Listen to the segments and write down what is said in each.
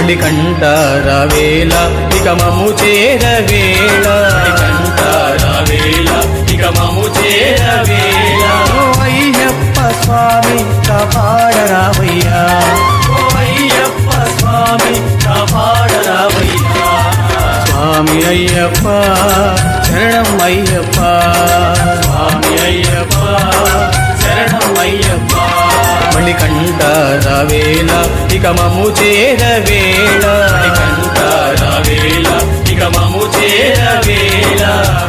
మణికంఠ రావేళ ఇక మము చేరవేళ మణికంఠ రావేళ ఇక మము చేరవేళ అయ్యప్ప స్వామి కాపాడరావయ్యా అయ్యప్ప స్వామి కాపాడరావయ్యా స్వామి అయ్యప్ప శరణం అయ్యప్ప స్వామి అయ్యప్ప శరణం అయ్యప్ప మణికంఠ రావేళ ఇక మము చేరవేళ మణికంఠ రావేళ ఇక మము చేరవేళ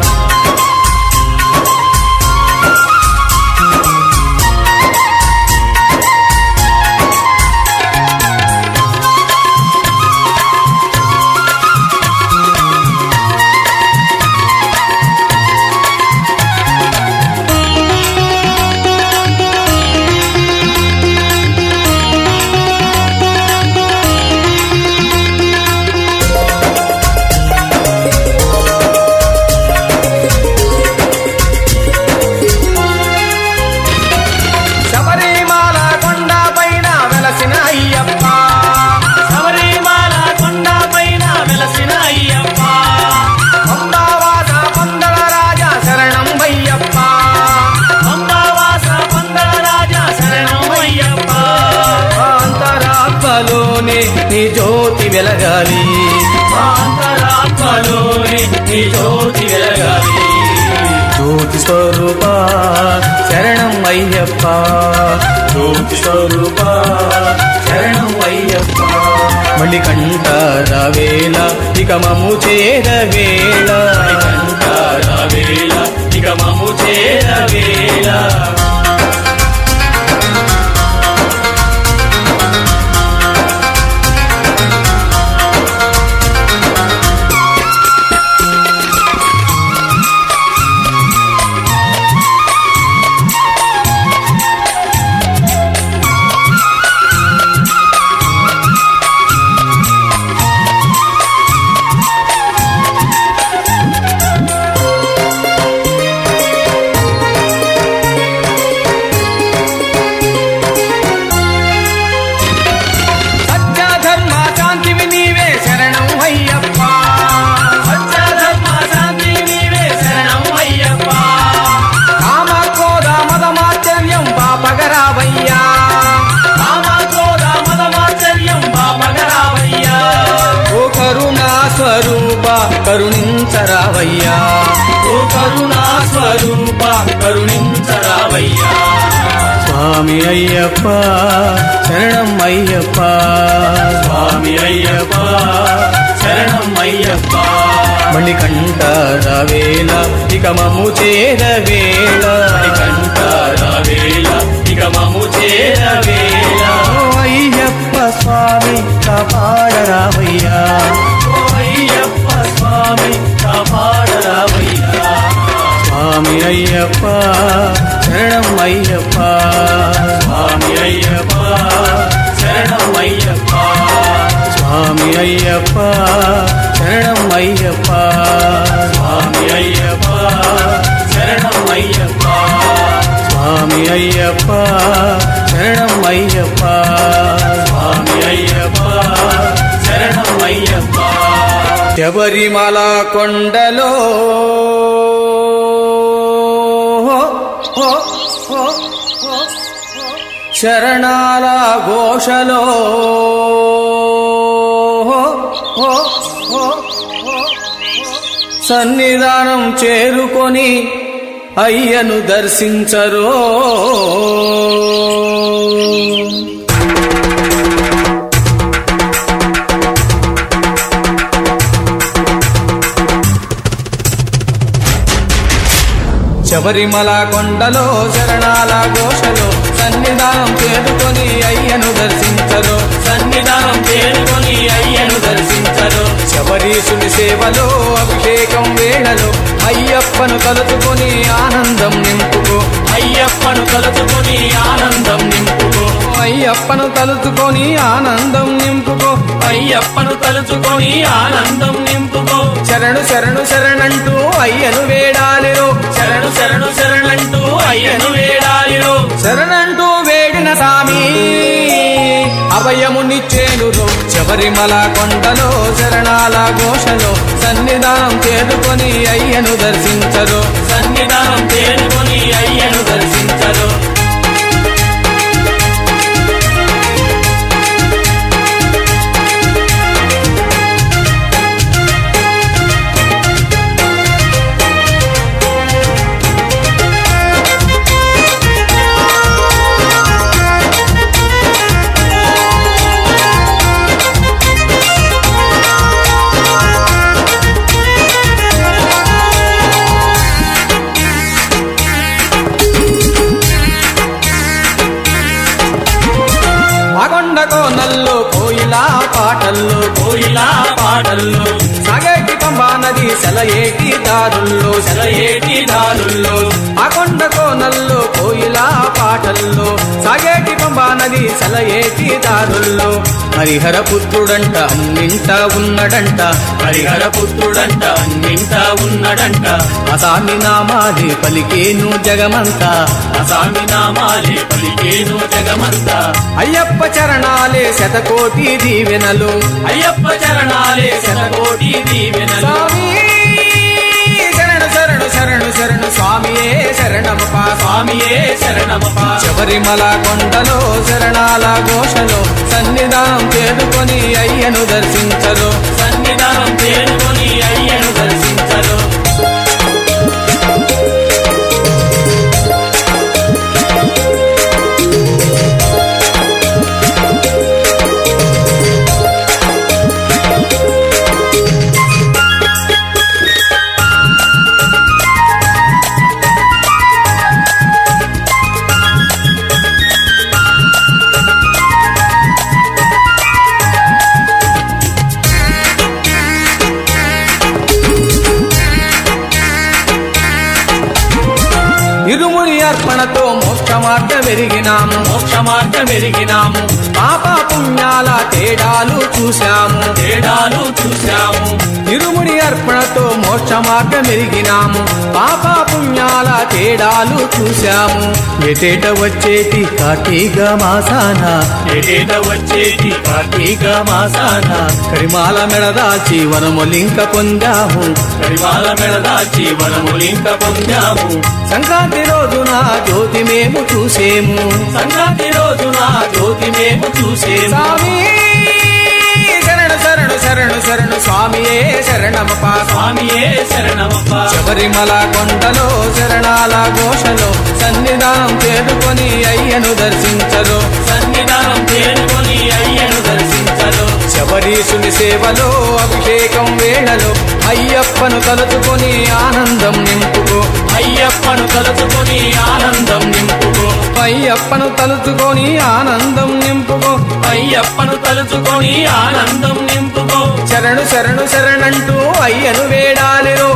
నీ జ్యోతి వెలగాలి అంతరాత్మలోనే నీ జ్యోతి వెలగాలి జ్యోతి స్వరూప శరణం అయ్యప్ప జ్యోతి స్వరూప శరణం అయ్యప్ప మణికంఠ రావేళ ఇక మము చేరవేళ మణికంఠ రావేళ ఇక మము చేరవేళ కరుణించరావయ్యా ఓ కరుణా స్వరూప కరుణించరావయ్యా స్వామి అయ్యప్ప శరణం అయ్యప్ప స్వామి అయ్యప్ప శరణం అయ్యప్ప మణికంఠ రావేళ ఇక మము చేరవేళ మణికంఠ రావేళ ఇక మము చేరవేళ అయ్యప్ప స్వామి కాపాడరావయ్యా అయ్యప్ప స్వామి కాపాడరావయ్యా స్వామి అయ్యప్ప శరణం అయ్యప్ప స్వామి అయ్యప్ప శరణం అయ్యప్ప స్వామి అయ్యప్ప శరణం అయ్యప్ప స్వామి అయ్యప్ప శరణం అయ్యప్ప స్వామి అయ్యప్ప శరణం అయ్యప్ప స్వామి అయ్యప్ప శరణం అయ్యప్ప శబరిమల కొండలో శరణాల ఘోషలో సన్నిధానం చేరుకొని అయ్యను దర్శించరో శబరిమల కొండలో శరణాల ఘోషలో సన్నిధానం చేరుకొని అయ్యను దర్శించరు సన్నిధానం చేరుకొని అయ్యను దర్శించరు శబరీశుని సేవలో అభిషేకం వేళలో అయ్యప్పను తలుచుకొని ఆనందం నింపుకో అయ్యప్పను తలుచుకొని ఆనందం నింపుకో అయ్యప్పను తలుచుకొని ఆనందం నింపుకో అయ్యప్పను తలుచుకొని ఆనందం నింపుకో శరణు శరణు శరణంటూ అయ్యను వేడాలిరో శరణు శరణు శరణంటూ అయ్యను వేడాలిరో శరణంటూ వేడిన సామి అభయమునిచ్చేనురో శబరిమల కొండలో శరణాల ఘోషలో సన్నిధానం చేరుకొని అయ్యను దర్శించరు సన్నిధానం చేరుకొని అయ్యను దర్శించరు కోనల్లో కోయిలా పాటల్లో సాగేటి పంబా నది సెలయేటి దారుల్లో ఆ కొండ కోనల్లో కోయిలా పాటల్లో సాగేటి పంబా నది సెలయేటి దారుల్లో హరిహర పుత్రుడంట అన్నింటా ఉన్నడంట అసామి నామాలే పలికేను జగమంతా అయ్యప్ప చరణాలే శతకోటి దీవెనలు స్వామి శరణు స్వామియే శరణమప శబరిమల కొండలో శరణాల ఘోషలో సన్నిధానం చేరుకొని అయ్యను దర్శించరు ఇరుముడి అర్పణతో మోక్ష మార్గం వెరిగినాము పాప పుణ్యాల తేడాలు చూశాము ఇరుముడి అర్పణతో మోక్ష మార్గం వెరిగినాము పాప పుణ్యాల తేడాలు చూశాము ఎటేట వచ్చేటి కార్తీక మాసాన కరిమాల మెడదాచి వనములింక పొందాము సంక్రాంతి రోజున జ్యోతి మేము చూసేము స్వామి శరణు స్వామియే శరణమప శబరిమల కొండలో శరణాల ఘోషలో సన్నిధానం చేరుకొని అయ్యను దర్శించరు శబరీశుని సేవలో అభిషేకం వేళలో అయ్యప్పను తలుచుకొని ఆనందం నింపుకో అయ్యప్పను తలుచుకొని ఆనందం నింపుకో శరణంటూ అయ్యను వేడాలిరో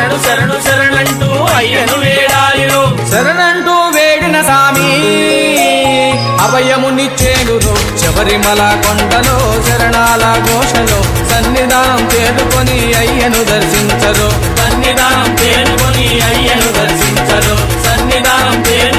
శరణంటూ వేడిన సామి అభయమునిచ్చేనురో శబరిమల కొండలో శరణాల ఘోషలో సన్నిధానం చేరుకొని అయ్యను దర్శించరు